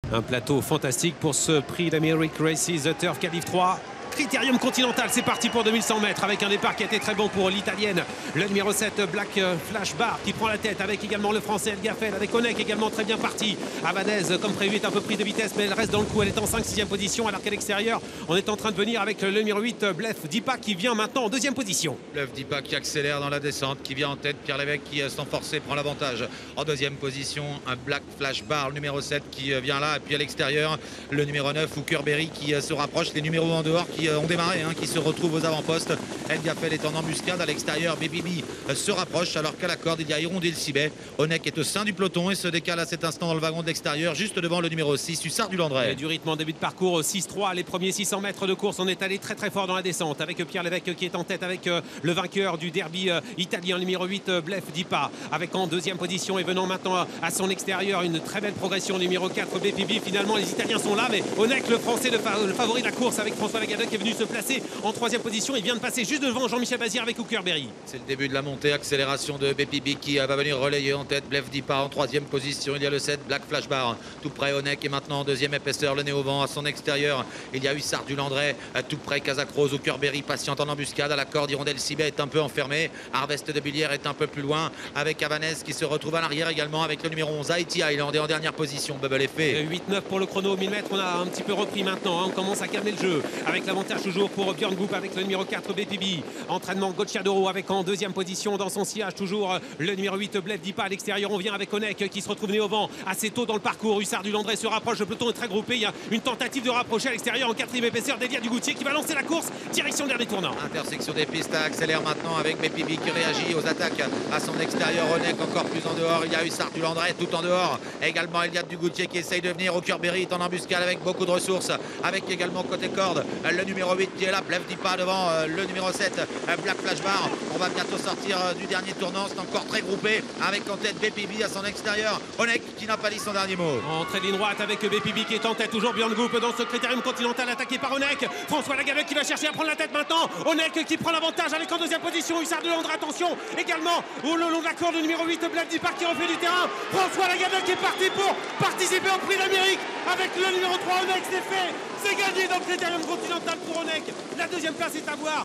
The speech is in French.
Un plateau fantastique pour ce prix d'Americ Races The Turf Cadiz 3. Critérium Continental, c'est parti pour 2100 mètres avec un départ qui a été très bon pour l'italienne. Le numéro 7, Black Flash Bar, qui prend la tête avec également le français El Gaffel, avec Onek également très bien parti. Abadez, comme prévu, est un peu prise de vitesse, mais elle reste dans le coup. Elle est en 5-6e position, alors qu'à l'extérieur, on est en train de venir avec le numéro 8, Blef Dipa, qui vient maintenant en 2e position. Blef Dipa qui accélère dans la descente, qui vient en tête. Pierre Lévesque qui, sans forcer, prend l'avantage. En 2e position, un Black Flash Bar, le numéro 7 qui vient là. Et puis à l'extérieur, le numéro 9, Hooker Berry qui se rapproche. Les numéros en dehors qui ont démarré, qui se retrouve aux avant-postes. El Gaffel est en embuscade à l'extérieur. Bébibi se rapproche alors qu'à la corde il y a Hirondelle Sibet. Onek est au sein du peloton et se décale à cet instant dans le wagon de l'extérieur, juste devant le numéro 6, Hussard du Landré. Du rythme en début de parcours, 6-3, les premiers 600 mètres de course. On est allé très très fort dans la descente avec Pierre Lévesque qui est en tête avec le vainqueur du derby italien, numéro 8, Blef Dipa, avec en 2e position et venant maintenant à son extérieur une très belle progression, numéro 4, Bébibi. Finalement les Italiens sont là, mais Onek, le français, le favori de la course, avec François Lagardec qui est venu se placer en 3e position. Il vient de passer juste devant Jean-Michel Bazir avec Hooker Berry. C'est le début de la montée, accélération de Bébibi qui va venir relayer en tête. Blef Dipa en 3e position. Il y a le 7, Black Flash Bar, tout près. Onek est maintenant en 2e épaisseur, le nez au vent à son extérieur. Il y a Hussard du Landré, tout près. Casacrose, Hooker Berry patiente en embuscade à la corde. Hirondelle Sibet est un peu enfermé. Harvest de Billière est un peu plus loin avec Avanès qui se retrouve à l'arrière également avec le numéro 11, Haïti Island est en dernière position. Bubble Effet. 8-9 pour le chrono au 1000 mètres. On a un petit peu repris maintenant. On commence à calmer le jeu avec l'avantage toujours pour Björn Goop avec le numéro 4, Bébibi. Entraînement Gocciadoro avec en 2e position dans son sillage toujours le numéro 8, Blef Dipa à l'extérieur. On vient avec Onek qui se retrouve né au vent assez tôt dans le parcours. Hussard du Landré se rapproche, le peloton est très groupé. Il y a une tentative de rapprocher à l'extérieur en 4e épaisseur d'Elia Dugoutier qui va lancer la course direction dernier tournant. Intersection des pistes, accélère maintenant avec Bébibi qui réagit aux attaques à son extérieur. Onek encore plus en dehors. Il y a Hussard du Landré tout en dehors. Également Eliade Dugoutier qui essaye de venir. Hooker Berry est en embuscade avec beaucoup de ressources. Avec également côté corde le numéro 8 qui est là. Blef Dipa devant le numéro 7, Black Flash Bar. On va bientôt sortir du dernier tournant. C'est encore très groupé avec en tête Bébibi à son extérieur. Onek qui n'a pas dit son dernier mot. Entrée ligne droite avec Bébibi qui est en tête. Toujours Björn Goop dans ce critérium continental attaqué par Onek. François Lagardec qui va chercher à prendre la tête maintenant. Onek qui prend l'avantage avec en 2e position Hussard de Landré. Attention également au long de la corde le numéro 8, Blef Dipa qui refait du terrain. François Lagardec qui est parti pour participer au prix d'Amérique avec le numéro 3 Onek. C'est fait, c'est gagné dans le critérium continental pour Onek. La 2e place est à voir.